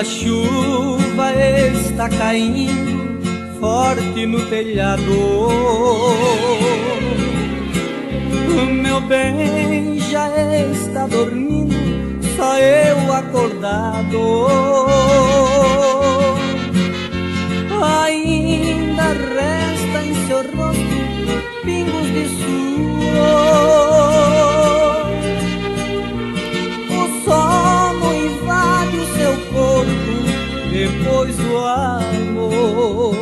A chuva está caindo forte no telhado. O meu bem já está dormindo, só eu acordado. Ainda resta em seu rosto pingos de suor. O sono invade o seu corpo depois do amor.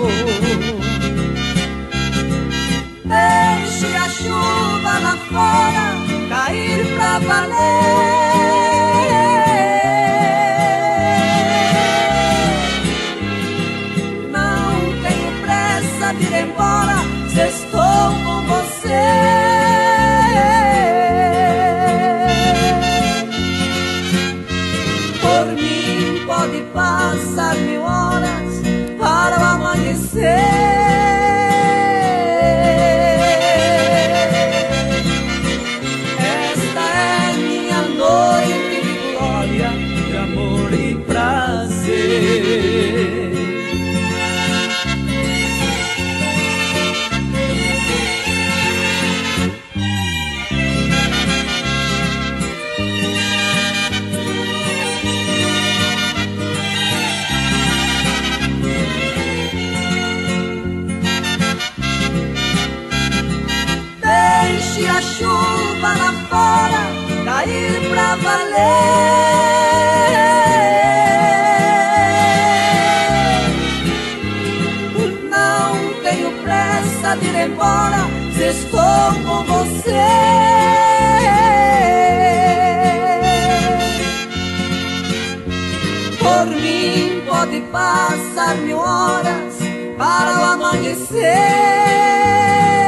Deixe a chuva lá fora cair pra valer. Não tenho pressa de ir embora, se estou com você. Por mim pode passar 1000 horas para o amanhecer. Esta é minha noite de glória, de amor e prazer. Deixe a chuva lá fora cair pra valer. Não tenho pressa de ir embora, se estou com você. Por mim pode passar 1000 horas para o amanhecer.